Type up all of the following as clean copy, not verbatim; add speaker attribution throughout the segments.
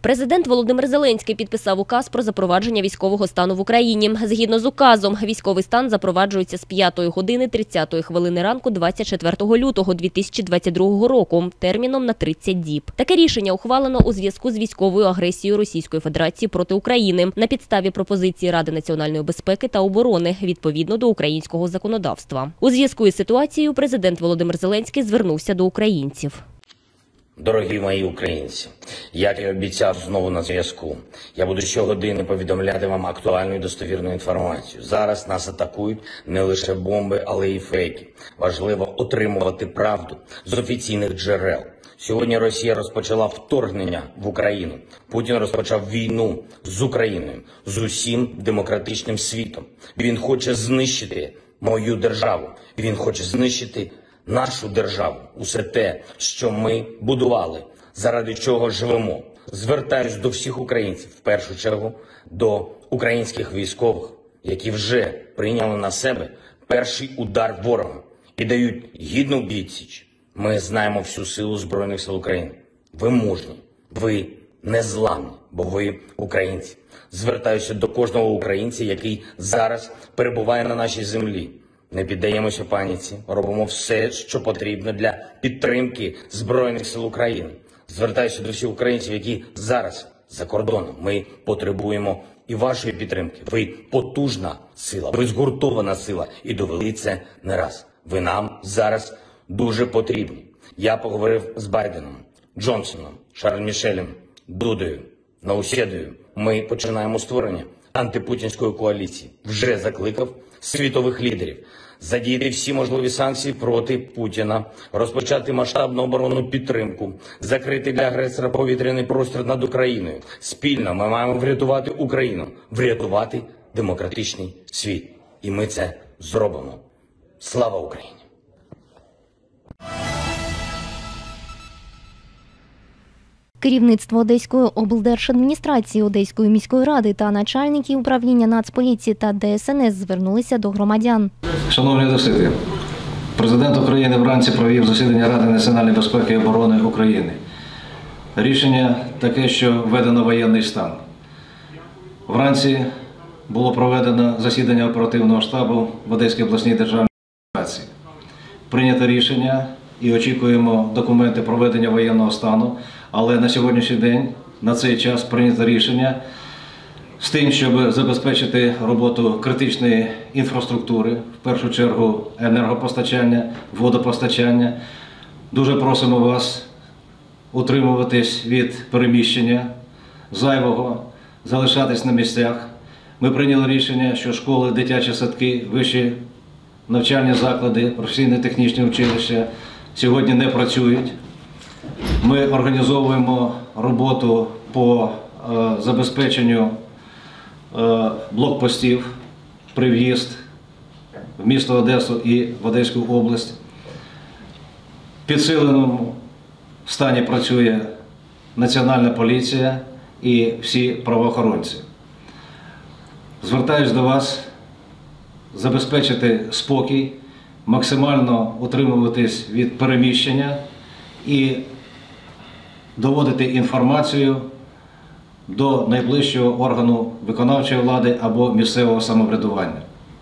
Speaker 1: Президент Володимир Зеленський підписав указ про запровадження військового стану в Україні. Згідно з указом, військовий стан запроваджується з 5 години 30 хвилини ранку 24 лютого 2022 року, терміном на 30 діб. Таке рішення ухвалено у зв'язку з військовою агресією Російської Федерації проти України на підставі пропозиції Ради національної безпеки та оборони відповідно до українського законодавства. У зв'язку із ситуацією президент Володимир Зеленський звернувся до українців.
Speaker 2: Дорогі мої українці, як і обіцяв, знову на зв'язку. Я буду щогодини повідомляти вам актуальну і достовірну інформацію. Зараз нас атакують не лише бомби, але й фейки. Важливо отримувати правду з офіційних джерел. Сьогодні Росія розпочала вторгнення в Україну. Путін розпочав війну з Україною, з усім демократичним світом. Він хоче знищити мою державу. Він хоче знищити нашу державу, усе те, що ми будували, заради чого живемо. Звертаюсь до всіх українців, в першу чергу до українських військових, які вже прийняли на себе перший удар ворога і дають гідну відсіч. Ми знаємо всю силу Збройних сил України. Ви мужні, ви незламні, бо ви українці. Звертаюся до кожного українця, який зараз перебуває на нашій землі. Не піддаємося паніці, робимо все, що потрібно для підтримки Збройних сил України. Звертаюся до всіх українців, які зараз за кордоном. Ми потребуємо і вашої підтримки. Ви потужна сила, ви згуртована сила і довели це не раз. Ви нам зараз дуже потрібні. Я поговорив з Байденом, Джонсоном, Шарлем Мішелем, Дудою, Наусєдою. Ми починаємо створення антипутінської коаліції. Вже закликав світових лідерів задіяти всі можливі санкції проти Путіна, розпочати масштабну оборонну підтримку, закрити для агресора повітряний простір над Україною. Спільно ми маємо врятувати Україну, врятувати демократичний світ. І ми це зробимо. Слава Україні!
Speaker 3: Керівництво Одеської облдержадміністрації, Одеської міської ради та начальники управління Нацполіції та ДСНС звернулися до громадян.
Speaker 4: Шановні одесити, президент України вранці провів засідання Ради національної безпеки і оборони України. Рішення таке, що введено воєнний стан. Вранці було проведено засідання оперативного штабу в Одеській обласній державній адміністрації. Прийнято рішення і очікуємо документи проведення воєнного стану, але на сьогоднішній день, на цей час прийнято рішення з тим, щоб забезпечити роботу критичної інфраструктури, в першу чергу енергопостачання, водопостачання. Дуже просимо вас утримуватись від переміщення зайвого, залишатись на місцях. Ми прийняли рішення, що школи, дитячі садки, вищі навчальні заклади, професійно-технічні училища сьогодні не працюють. Ми організовуємо роботу по забезпеченню блокпостів при в'їзд в місто Одесу і в Одеську область. В підсиленому стані працює Національна поліція і всі правоохоронці. Звертаюсь до вас забезпечити спокій, максимально утримуватись від переміщення і доводити інформацію до найближчого органу виконавчої влади або місцевого самоврядування.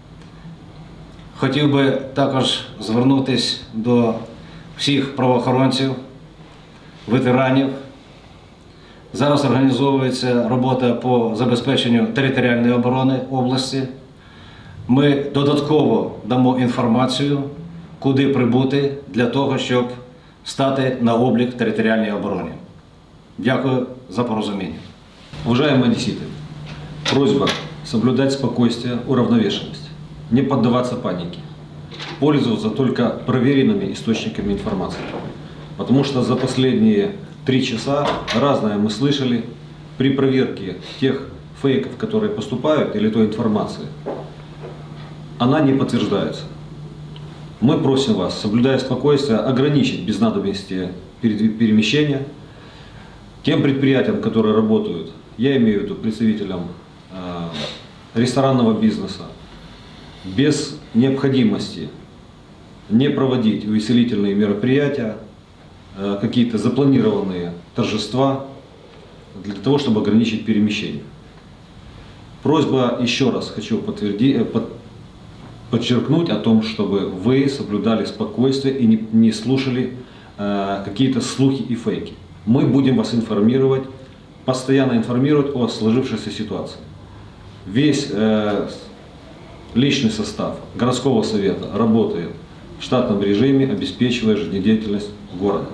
Speaker 4: Хотів би також звернутися до всіх правоохоронців, ветеранів. Зараз організовується робота по забезпеченню територіальної оборони області. Ми додатково дамо інформацію, куди прибути для того, щоб стати на облік в територіальній обороні. Дякую за порозуміння.
Speaker 5: Уважаемые одесситы, просьба соблюдать спокойствие, уравновешенность, не поддаваться панике, пользоваться только проверенными источниками информации. Потому что за последние 3 часа разное мы слышали при проверке тех фейков, которые поступают, или той информации, она не подтверждается. Мы просим вас, соблюдая спокойствие, ограничить без надобности перемещения тем предприятиям, которые работают, я имею в виду представителям ресторанного бизнеса, без необходимости не проводить увеселительные мероприятия, какие-то запланированные торжества, для того, чтобы ограничить перемещение. Просьба, еще раз хочу подчеркнуть о том, чтобы вы соблюдали спокойствие и не слушали какие-то слухи и фейки. Мы будем вас информировать, постоянно информировать о сложившейся ситуации. Весь личный состав городского совета работает в штатном режиме, обеспечивая жизнедеятельность города.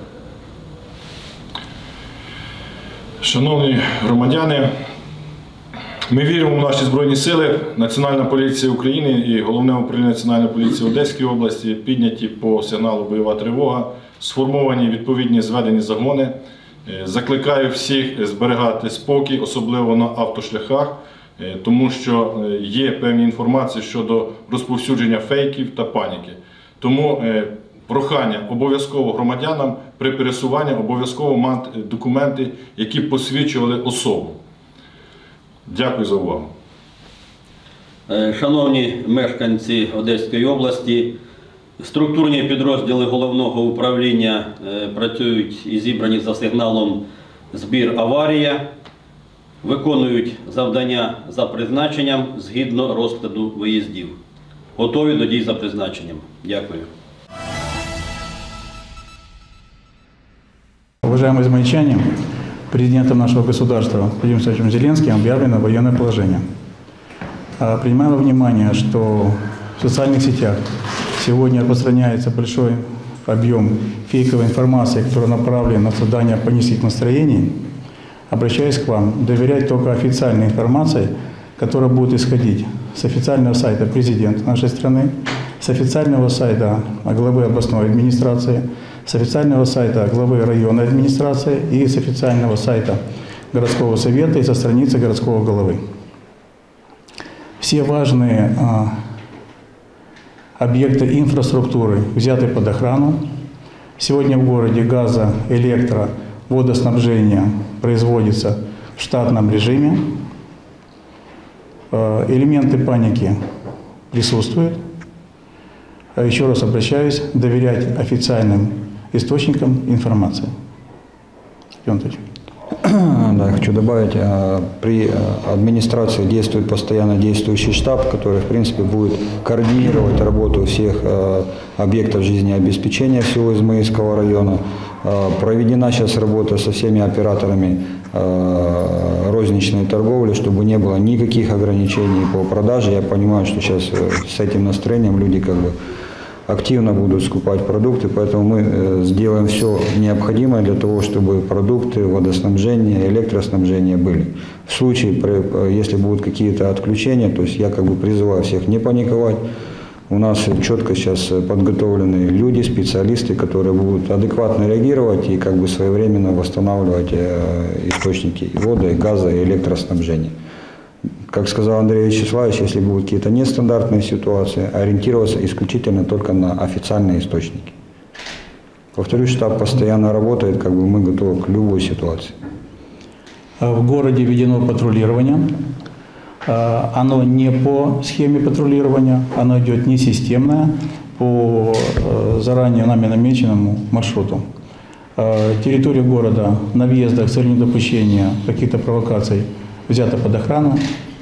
Speaker 6: Шановні громадяни, ми віримо в наші Збройні Сили. Національна поліція України і Головне управління Національної поліції Одеської області підняті по сигналу бойова тривога, сформовані відповідні зведені загони. Закликаю всіх зберігати спокій, особливо на автошляхах, тому що є певні інформації щодо розповсюдження фейків та паніки. Тому прохання обов'язково громадянам при пересуванні обов'язково мати документи, які посвідчували особу. Дякую за увагу.
Speaker 7: Шановні мешканці Одеської області, структурні підрозділи головного управління працюють і зібрані за сигналом «Збір аварія», виконують завдання за призначенням згідно розкладу виїздів. Готові до дій за призначенням. Дякую.
Speaker 8: Уважаемые измаильчане, президентом нашего государства Владимиром Владимировичем Зеленским объявлено военное положение. Принимая во внимание, что в социальных сетях сегодня распространяется большой объем фейковой информации, которая направлена на создание панических настроений, обращаюсь к вам, доверять только официальной информации, которая будет исходить с официального сайта президента нашей страны, с официального сайта главы областной администрации, с официального сайта главы районной администрации и с официального сайта городского совета и со страницы городского головы. Все важные объекты инфраструктуры взяты под охрану. Сегодня в городе газо, электро, водоснабжение производится в штатном режиме. Элементы паники присутствуют. Еще раз обращаюсь, доверять официальным источникам информации.
Speaker 9: Да, я хочу добавить, при администрации действует постоянно действующий штаб, который, в принципе, будет координировать работу всех объектов жизнеобеспечения всего Измаильского района. Проведена сейчас работа со всеми операторами розничной торговли, чтобы не было никаких ограничений по продаже. Я понимаю, что сейчас с этим настроением люди активно будут скупать продукты, поэтому мы сделаем все необходимое для того, чтобы продукты, водоснабжение, электроснабжение были. В случае, если будут какие-то отключения, то есть я призываю всех не паниковать. У нас четко сейчас подготовлены люди, специалисты, которые будут адекватно реагировать и своевременно восстанавливать источники и воды, и газа, и электроснабжения. Как сказал Андрей Вячеславович, если будут какие-то нестандартные ситуации, ориентироваться исключительно только на официальные источники. Повторюсь, штаб постоянно работает, мы готовы к любой ситуации.
Speaker 8: В городе введено патрулирование. Оно не по схеме патрулирования, оно идет не системное, по заранее нами намеченному маршруту. Территория города на въездах с целью недопущения каких-то провокаций взята под охрану.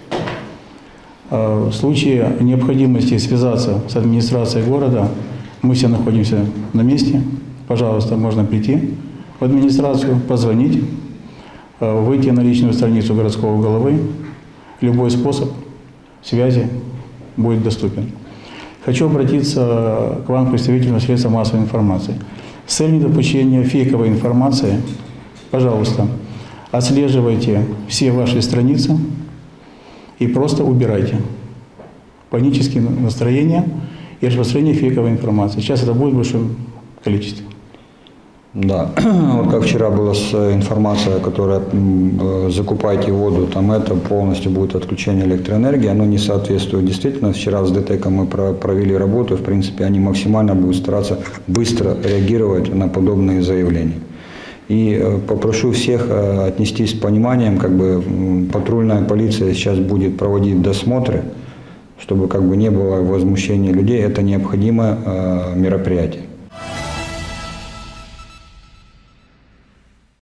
Speaker 8: В случае необходимости связаться с администрацией города, мы все находимся на месте. Пожалуйста, можно прийти в администрацию, позвонить, выйти на личную страницу городского головы. Любой способ связи будет доступен. Хочу обратиться к вам, представителям средств массовой информации. С целью недопущения фейковой информации, пожалуйста, отслеживайте все ваши страницы и просто убирайте панические настроения и распространение фейковой информации. Сейчас это будет в большом количестве.
Speaker 9: Да, вот как вчера была информация, которая закупайте воду, там это полностью будет отключение электроэнергии, оно не соответствует действительно. Вчера с ДТЭКом мы провели работу, в принципе, они максимально будут стараться быстро реагировать на подобные заявления. И попрошу всех отнестись с пониманием, патрульная полиция сейчас будет проводить досмотры, чтобы не было возмущения людей. Это необходимое мероприятие.